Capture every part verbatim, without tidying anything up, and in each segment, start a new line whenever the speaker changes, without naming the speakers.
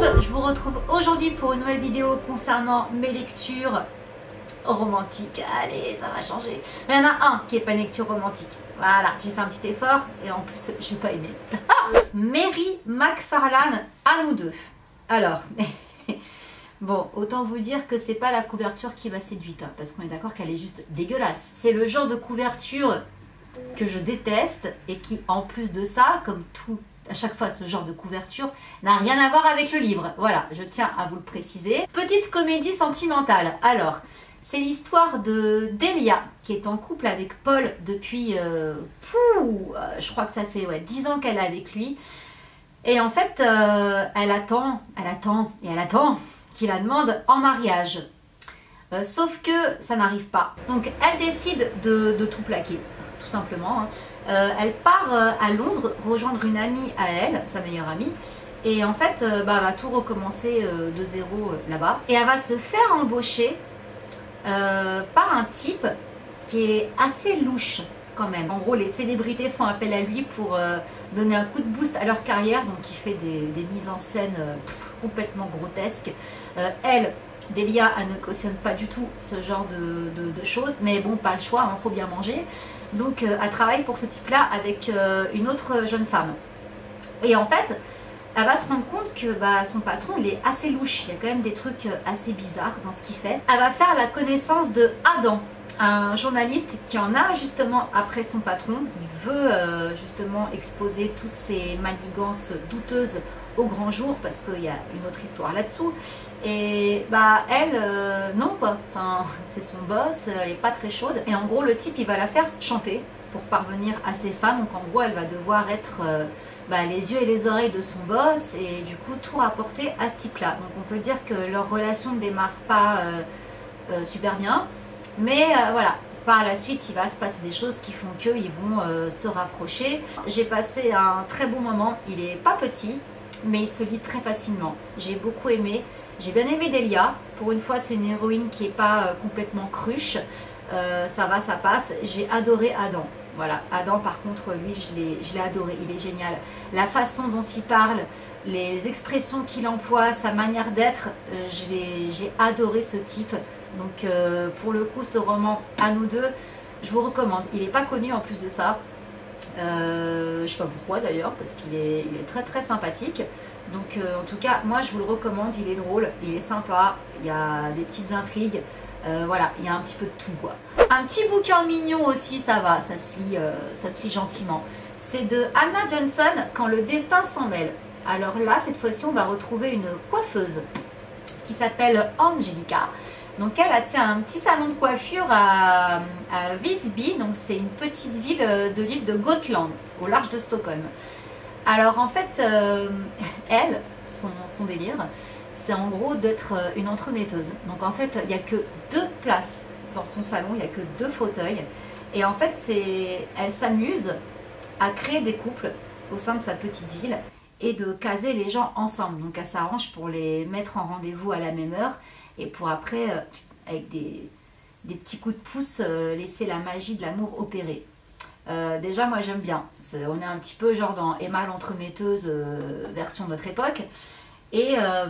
monde, je vous retrouve aujourd'hui pour une nouvelle vidéo concernant mes lectures romantiques. Allez, ça va changer. Mais il y en a un qui n'est pas une lecture romantique. Voilà, j'ai fait un petit effort et en plus je l'ai pas aimé. Mary McFarlane, à nous deux. Alors, bon, autant vous dire que c'est pas la couverture qui m'a séduite, hein, parce qu'on est d'accord qu'elle est juste dégueulasse. C'est le genre de couverture que je déteste et qui, en plus de ça, comme tout à chaque fois ce genre de couverture, n'a rien à voir avec le livre. Voilà, je tiens à vous le préciser. Petite comédie sentimentale. Alors, c'est l'histoire de Delia qui est en couple avec Paul depuis, euh, fou, euh, je crois que ça fait ouais, dix ans qu'elle est avec lui. Et en fait, euh, elle attend, elle attend et elle attend qu'il la demande en mariage. Euh, sauf que ça n'arrive pas. Donc elle décide de, de tout plaquer, tout simplement. Hein. Euh, elle part euh, à Londres rejoindre une amie à elle, sa meilleure amie. Et en fait, euh, bah, elle va tout recommencer euh, de zéro euh, là-bas. Et elle va se faire embaucher euh, par un type qui est assez louche quand même. En gros, les célébrités font appel à lui pour euh, donner un coup de boost à leur carrière. Donc il fait des, des mises en scène euh, pff, complètement grotesques. Euh, elle, Delia, elle ne cautionne pas du tout ce genre de, de, de choses. Mais bon, pas le choix, il hein, faut bien manger. Donc euh, elle travaille pour ce type-là avec euh, une autre jeune femme. Et en fait, elle va se rendre compte que bah, son patron, il est assez louche. Il y a quand même des trucs assez bizarres dans ce qu'il fait. Elle va faire la connaissance de Adam, un journaliste qui en a justement après son patron. Il veut euh, justement exposer toutes ces manigances douteuses au grand jour parce qu'il y a une autre histoire là-dessous. Et bah elle, euh, non quoi, enfin, c'est son boss, elle n'est pas très chaude. Et en gros le type il va la faire chanter pour parvenir à ses femmes. Donc en gros elle va devoir être euh, bah, les yeux et les oreilles de son boss et du coup tout rapporter à ce type là. Donc on peut dire que leur relation ne démarre pas euh, euh, super bien. Mais euh, voilà, par la suite il va se passer des choses qui font qu'ils vont euh, se rapprocher. J'ai passé un très bon moment, il est pas petit mais il se lit très facilement. J'ai beaucoup aimé. J'ai bien aimé Delia. Pour une fois, c'est une héroïne qui n'est pas euh, complètement cruche. Euh, ça va, ça passe. J'ai adoré Adam. Voilà, Adam par contre, lui, je l'ai adoré. Il est génial. La façon dont il parle, les expressions qu'il emploie, sa manière d'être, euh, j'ai adoré ce type. Donc euh, pour le coup, ce roman, à nous deux, je vous recommande. Il n'est pas connu en plus de ça. Euh, je ne sais pas pourquoi d'ailleurs, parce qu'il est, il est très très sympathique. Donc euh, en tout cas, moi je vous le recommande, il est drôle, il est sympa, il y a des petites intrigues, euh, voilà, il y a un petit peu de tout quoi. Un petit bouquin mignon aussi, ça va, ça se lit, euh, ça se lit gentiment. C'est de Anna Johnson, Quand le destin s'en mêle. Alors là, cette fois-ci, on va retrouver une coiffeuse qui s'appelle Angelica. Donc elle, elle tient un petit salon de coiffure à, à Visby, donc c'est une petite ville de l'île de Gotland, au large de Stockholm. Alors en fait, euh, elle, son, son délire, c'est en gros d'être une entremetteuse. Donc en fait, il n'y a que deux places dans son salon, il n'y a que deux fauteuils. Et en fait, elle s'amuse à créer des couples au sein de sa petite ville et de caser les gens ensemble. Donc elle s'arrange pour les mettre en rendez-vous à la même heure. Et pour après, euh, avec des, des petits coups de pouce, euh, laisser la magie de l'amour opérer. Euh, déjà, moi j'aime bien. Est, on est un petit peu genre dans Emma l'entremetteuse euh, version notre époque. Et euh,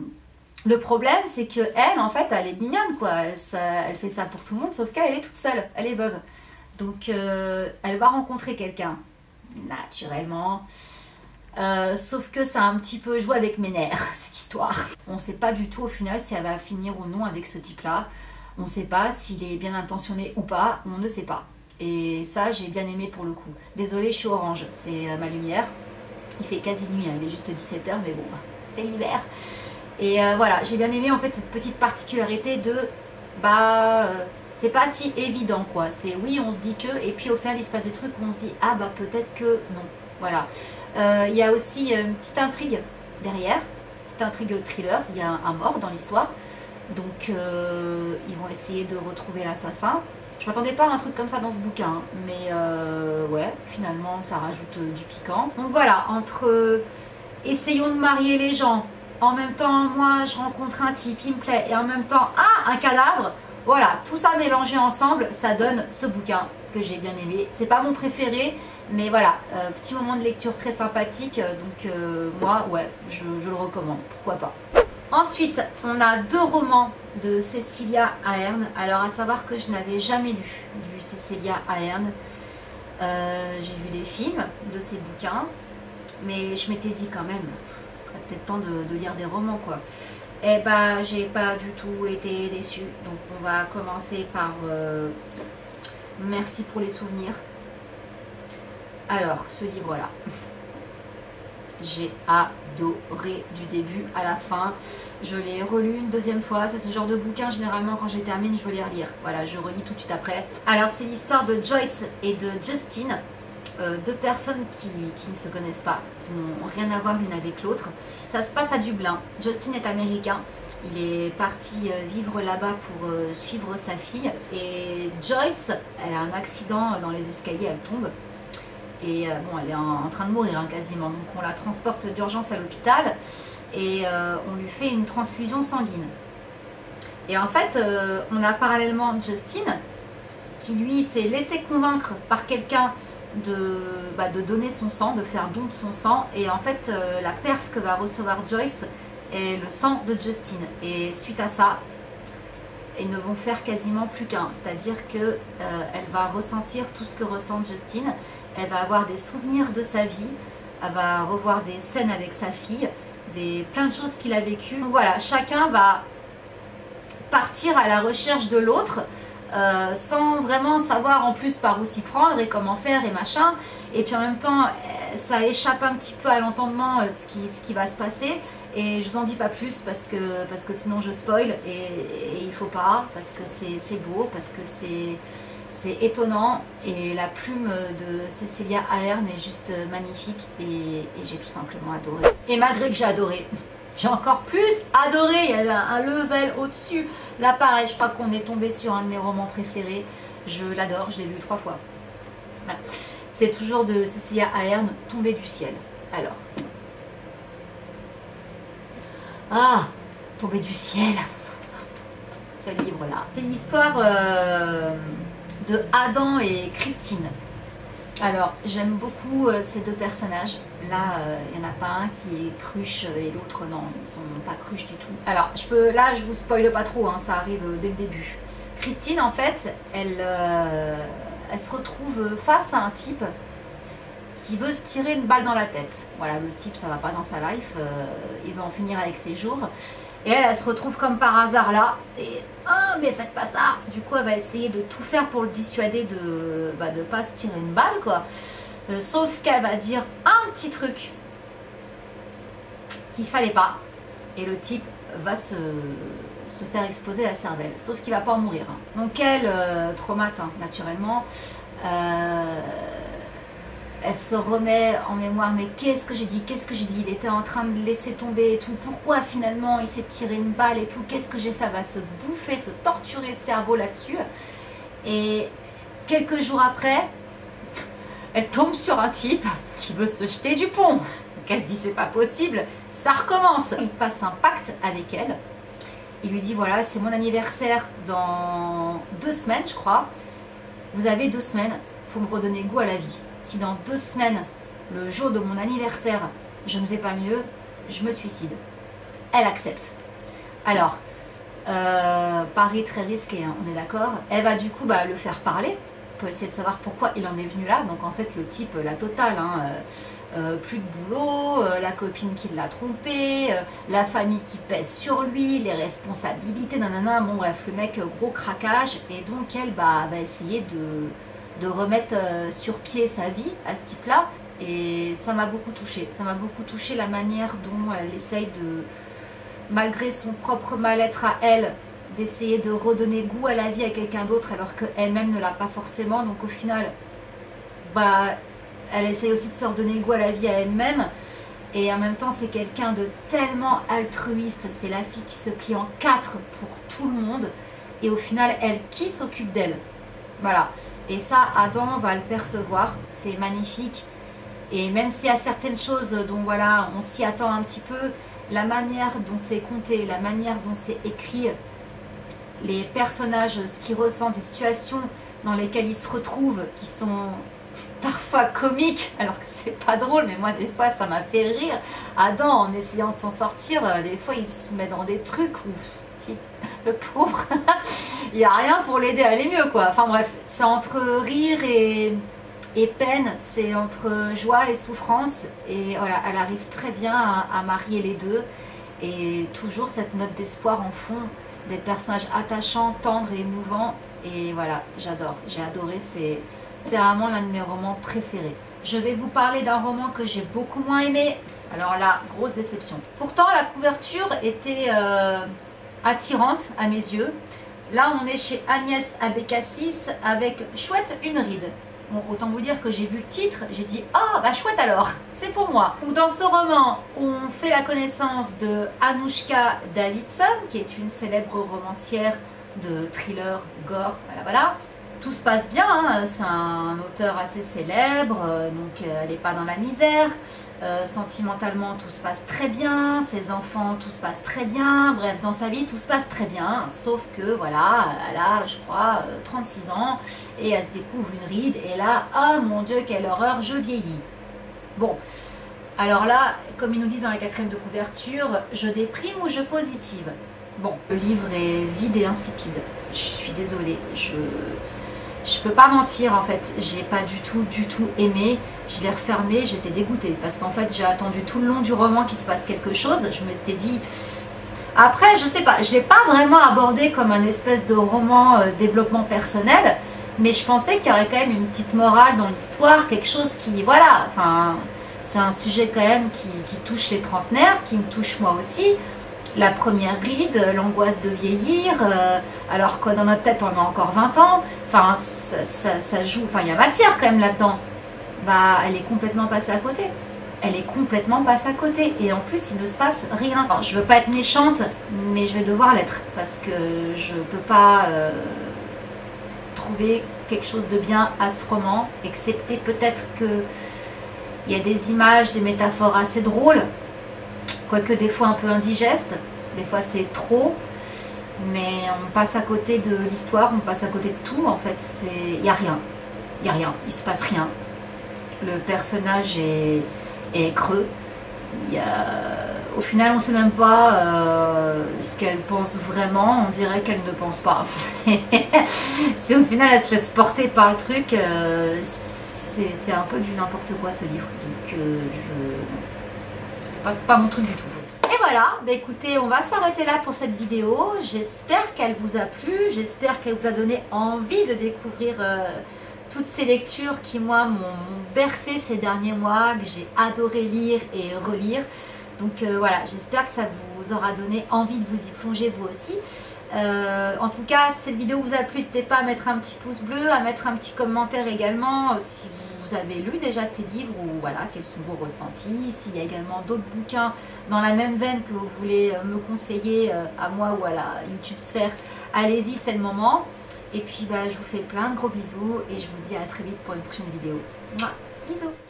le problème, c'est que elle, en fait, elle est mignonne, quoi. Elle, ça, elle fait ça pour tout le monde, sauf qu'elle, elle est toute seule. Elle est veuve. Donc, euh, elle va rencontrer quelqu'un, naturellement. Euh, sauf que ça a un petit peu joué avec mes nerfs, cette histoire. On ne sait pas du tout au final si elle va finir ou non avec ce type-là. On ne sait pas s'il est bien intentionné ou pas, on ne sait pas. Et ça, j'ai bien aimé pour le coup. Désolée, je suis orange, c'est ma lumière. Il fait quasi nuit, hein. Il est juste dix-sept heures, mais bon, c'est l'hiver. Et euh, voilà, j'ai bien aimé en fait cette petite particularité de... Bah... Euh, c'est pas si évident, quoi. C'est oui, on se dit que... Et puis au final, il se passe des trucs où on se dit, ah bah peut-être que non. Voilà. Euh, il y a aussi une petite intrigue derrière, petite intrigue thriller, il y a un, un mort dans l'histoire, donc euh, ils vont essayer de retrouver l'assassin. Je m'attendais pas à un truc comme ça dans ce bouquin, mais euh, ouais, finalement ça rajoute euh, du piquant. Donc voilà, entre euh, essayons de marier les gens, en même temps moi je rencontre un type, il me plaît, et en même temps, ah, un cadavre, voilà, tout ça mélangé ensemble, ça donne ce bouquin que j'ai bien aimé. C'est pas mon préféré, Mais voilà, euh, petit moment de lecture très sympathique, donc euh, moi, ouais, je, je le recommande, pourquoi pas. Ensuite, on a deux romans de Cecilia Ahern. Alors, à savoir que je n'avais jamais lu du Cecilia Ahern. Euh, j'ai vu des films de ses bouquins, mais je m'étais dit quand même, ce serait peut-être temps de, de lire des romans, quoi. Et bah, j'ai pas du tout été déçue. Donc, on va commencer par euh, Merci pour les souvenirs. Alors, ce livre-là, j'ai adoré du début à la fin. Je l'ai relu une deuxième fois. C'est ce genre de bouquin, généralement, quand je termine, je veux les relire. Voilà, je relis tout de suite après. Alors, c'est l'histoire de Joyce et de Justine, euh, deux personnes qui, qui ne se connaissent pas, qui n'ont rien à voir l'une avec l'autre. Ça se passe à Dublin. Justin est américain. Il est parti vivre là-bas pour euh, suivre sa fille. Et Joyce, elle a un accident dans les escaliers, elle tombe. Et euh, bon, elle est en, en train de mourir hein, quasiment. Donc on la transporte d'urgence à l'hôpital et euh, on lui fait une transfusion sanguine. Et en fait, euh, on a parallèlement Justine qui lui s'est laissé convaincre par quelqu'un de, bah, de donner son sang, de faire don de son sang. Et en fait, euh, la perf que va recevoir Joyce est le sang de Justine. Et suite à ça, ils ne vont faire quasiment plus qu'un. C'est-à-dire qu'elle euh, va ressentir tout ce que ressent Justine. Elle va avoir des souvenirs de sa vie, elle va revoir des scènes avec sa fille, des, plein de choses qu'il a vécues. Donc voilà, chacun va partir à la recherche de l'autre euh, sans vraiment savoir en plus par où s'y prendre et comment faire et machin. Et puis en même temps, ça échappe un petit peu à l'entendement euh, ce, qui, ce qui va se passer. Et je vous en dis pas plus parce que, parce que sinon je spoil et, et il faut pas, parce que c'est beau, parce que c'est... C'est étonnant et la plume de Cecilia Ahern est juste magnifique et, et j'ai tout simplement adoré. Et malgré que j'ai adoré, j'ai encore plus adoré, il y a un level au-dessus. Là pareil, je crois qu'on est tombé sur un de mes romans préférés. Je l'adore, je l'ai lu trois fois. Voilà. C'est toujours de Cecilia Ahern, Tombé du ciel. Alors. Ah, Tombé du ciel. Ce livre-là. C'est l'histoire... Euh, de Adam et Christine. Alors, j'aime beaucoup euh, ces deux personnages. Là, il euh, n'y en a pas un qui est cruche et l'autre non, ils sont pas cruches du tout. Alors, je peux, là, je vous spoile pas trop, hein, ça arrive euh, dès le début. Christine, en fait, elle, euh, elle se retrouve face à un type qui veut se tirer une balle dans la tête. Voilà, le type, ça va pas dans sa life, euh, il va en finir avec ses jours. Et elle, elle se retrouve comme par hasard là, et oh mais faites pas ça. Du coup elle va essayer de tout faire pour le dissuader de bah, de pas se tirer une balle quoi. Euh, sauf qu'elle va dire un petit truc qu'il fallait pas, et le type va se, se faire exploser la cervelle. Sauf qu'il va pas en mourir. Hein. Donc elle, euh, traumate hein, naturellement, euh, elle se remet en mémoire, mais qu'est-ce que j'ai dit, qu'est-ce que j'ai dit, il était en train de laisser tomber et tout, pourquoi finalement il s'est tiré une balle et tout, qu'est-ce que j'ai fait, elle va se bouffer, se torturer le cerveau là-dessus. Et quelques jours après, elle tombe sur un type qui veut se jeter du pont. Donc elle se dit c'est pas possible, ça recommence. Il passe un pacte avec elle, il lui dit voilà c'est mon anniversaire dans deux semaines je crois, vous avez deux semaines pour me redonner goût à la vie. Si dans deux semaines, le jour de mon anniversaire, je ne vais pas mieux, je me suicide. Elle accepte. Alors, euh, pari très risqué, hein, on est d'accord. Elle va du coup bah, le faire parler pour essayer de savoir pourquoi il en est venu là. Donc en fait, le type, la totale, hein, euh, euh, plus de boulot, euh, la copine qui l'a trompé, euh, la famille qui pèse sur lui, les responsabilités, nanana. Bon bref, le mec, gros craquage. Et donc elle bah, va essayer de... de remettre euh, sur pied sa vie à ce type-là. Et ça m'a beaucoup touchée. Ça m'a beaucoup touchée la manière dont elle essaye de, malgré son propre mal-être à elle, d'essayer de redonner goût à la vie à quelqu'un d'autre alors qu'elle-même ne l'a pas forcément. Donc au final, bah, elle essaye aussi de se redonner goût à la vie à elle-même. Et en même temps, c'est quelqu'un de tellement altruiste. C'est la fille qui se plie en quatre pour tout le monde. Et au final, elle qui s'occupe d'elle. Voilà. Et ça, Adam va le percevoir, c'est magnifique. Et même s'il y a certaines choses dont voilà, on s'y attend un petit peu, la manière dont c'est compté, la manière dont c'est écrit, les personnages, ce qu'ils ressentent, les situations dans lesquelles ils se retrouvent, qui sont parfois comique, alors que c'est pas drôle, mais moi des fois ça m'a fait rire. Adam, en essayant de s'en sortir, euh, des fois il se met dans des trucs où le pauvre, il n'y a rien pour l'aider à aller mieux, quoi. Enfin bref, c'est entre rire et, et peine, c'est entre joie et souffrance, et voilà, elle arrive très bien à, à marier les deux, et toujours cette note d'espoir en fond, des personnages attachants, tendres et émouvants, et voilà, j'adore, j'ai adoré, c'est vraiment l'un de mes romans préférés. Je vais vous parler d'un roman que j'ai beaucoup moins aimé, alors là, grosse déception. Pourtant, la couverture était euh, attirante à mes yeux. Là, on est chez Agnès Abécassis avec Chouette une ride. Bon, autant vous dire que j'ai vu le titre, j'ai dit « Ah, oh, bah chouette alors, c'est pour moi !» Dans ce roman, on fait la connaissance de Anouchka Davidson, qui est une célèbre romancière de thriller, gore, voilà, voilà. Tout se passe bien, hein. C'est un auteur assez célèbre, euh, donc euh, elle n'est pas dans la misère. Euh, sentimentalement, tout se passe très bien. Ses enfants, tout se passe très bien. Bref, dans sa vie, tout se passe très bien. Sauf que, voilà, elle a, je crois, euh, trente-six ans et elle se découvre une ride. Et là, oh mon Dieu, quelle horreur, je vieillis. Bon, alors là, comme ils nous disent dans la quatrième de couverture, je déprime ou je positive. Bon, le livre est vide et insipide. Je suis désolée, je... Je peux pas mentir, en fait, j'ai pas du tout, du tout aimé. Je l'ai refermé, j'étais dégoûtée parce qu'en fait j'ai attendu tout le long du roman qu'il se passe quelque chose. Je m'étais dit, après je sais pas, je l'ai pas vraiment abordé comme un espèce de roman euh, développement personnel, mais je pensais qu'il y aurait quand même une petite morale dans l'histoire, quelque chose qui, voilà, enfin, c'est un sujet quand même qui, qui touche les trentenaires, qui me touche moi aussi. La première ride, l'angoisse de vieillir, euh, alors que dans notre tête on a encore vingt ans, enfin ça, ça, ça joue, enfin il y a matière quand même là-dedans. Bah elle est complètement passée à côté, elle est complètement passée à côté, et en plus il ne se passe rien. Alors, je veux pas être méchante, mais je vais devoir l'être, parce que je peux pas euh, trouver quelque chose de bien à ce roman, excepté peut-être que il y a des images, des métaphores assez drôles, quoique des fois un peu indigeste, des fois c'est trop, mais on passe à côté de l'histoire, on passe à côté de tout en fait, il n'y a rien, il n'y a rien, il se passe rien. Le personnage est, est creux, il y a, au final on ne sait même pas euh, ce qu'elle pense vraiment, on dirait qu'elle ne pense pas. C'est au final elle se laisse porter par le truc, euh, c'est un peu du n'importe quoi ce livre, donc euh, je... Pas, pas mon truc du tout. Et voilà, bah écoutez, on va s'arrêter là pour cette vidéo. J'espère qu'elle vous a plu, j'espère qu'elle vous a donné envie de découvrir euh, toutes ces lectures qui, moi, m'ont bercé ces derniers mois, que j'ai adoré lire et relire. Donc euh, voilà, j'espère que ça vous aura donné envie de vous y plonger vous aussi. Euh, en tout cas, si cette vidéo vous a plu, n'hésitez pas à mettre un petit pouce bleu, à mettre un petit commentaire également, euh, si vous avez lu déjà ces livres, ou voilà, quels sont vos ressentis, s'il y a également d'autres bouquins dans la même veine que vous voulez me conseiller euh, à moi ou à la YouTube Sphère, allez-y, c'est le moment. Et puis bah, je vous fais plein de gros bisous et je vous dis à très vite pour une prochaine vidéo. Mouah, bisous.